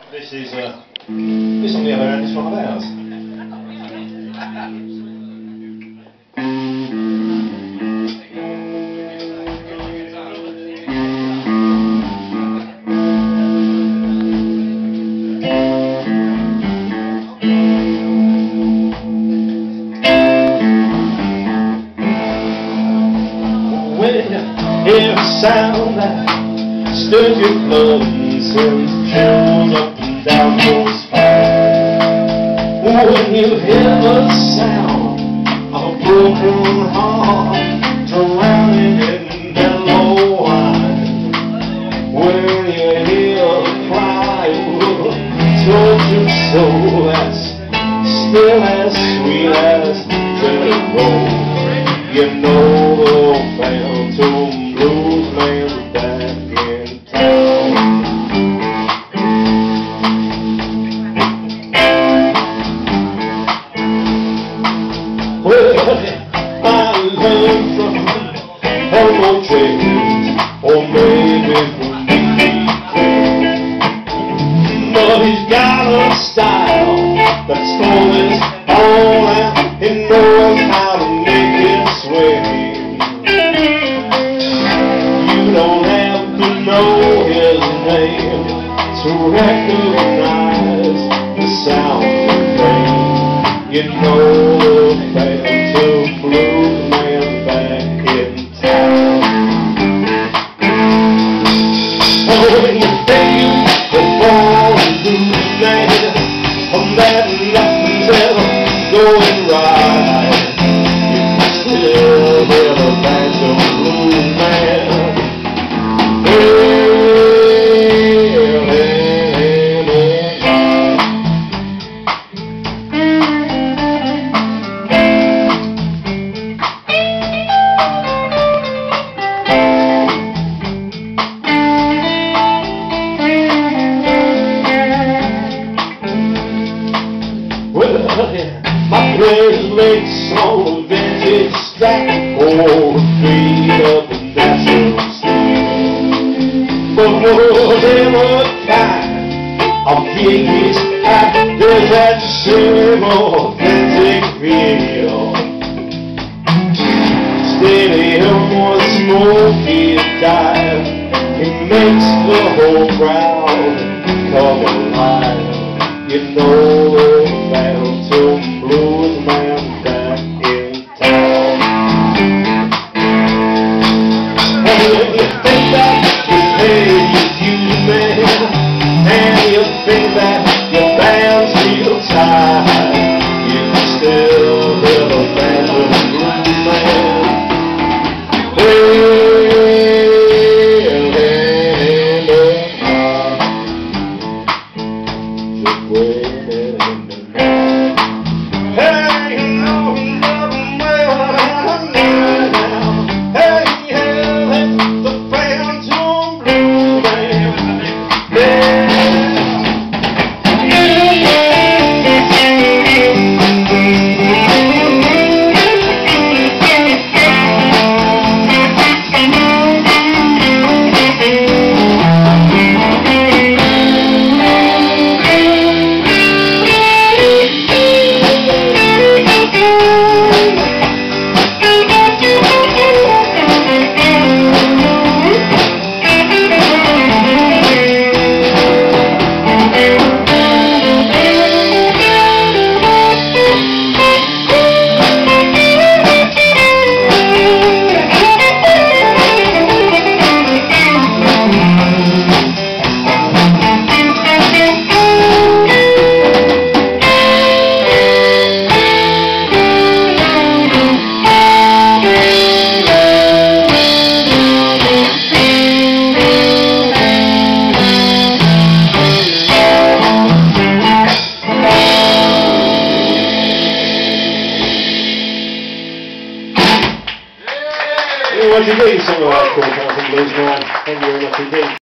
This is this on the other hand is one of ours. When you hear a sound that stirs your blood and sends chills up and down your spine, when you hear the sound of a broken heart drowning in mellow wine, when you hear a cry of a tortured soul that's still as sweet as jelly roll, you know the Phantom Blues man's back in town. Well, I learned from Homo Trains, or maybe from Beatles, but he's got a style that's always all out. He knows how to make it swing. You don't have to know his name to recognize the sound of rain. You know the Phantom Blues man back in town. Oh, when you think you're born to land, that nothing's ever going right, you can still hear the Phantom Blues man. My praise makes on a vintage strap or the beat of the natural steel. But whatever kind of gig is at, there's that same authentic feel. Steady him one smoky dive, he makes the whole crowd come alive. You know the Phantom Blues man back in town. And when you think that you paid your dues, man, and you think that your band's real tired, you can still hear the Phantom Blues man. What do you think? Something like that called Phantom Blues, man. Thank you very much indeed.